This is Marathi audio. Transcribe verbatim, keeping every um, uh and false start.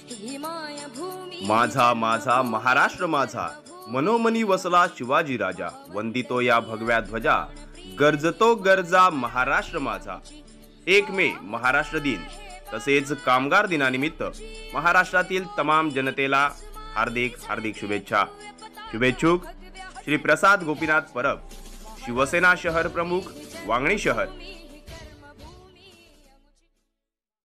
माझा माझा महाराष्ट्र माझा, मनोमनी वसला शिवाजी राजा, वंदितो या भगव्या ध्वजा, गरजतो गरजा महाराष्ट्र माझा। एक मे महाराष्ट्र दिन तसेच कामगार दिनानिमित्त महाराष्ट्रातील तमाम जनतेला हार्दिक हार्दिक शुभेच्छा। शुभेच्छुक श्री प्रसाद गोपीनाथ परब, शिवसेना शहर प्रमुख, वांगणी शहर।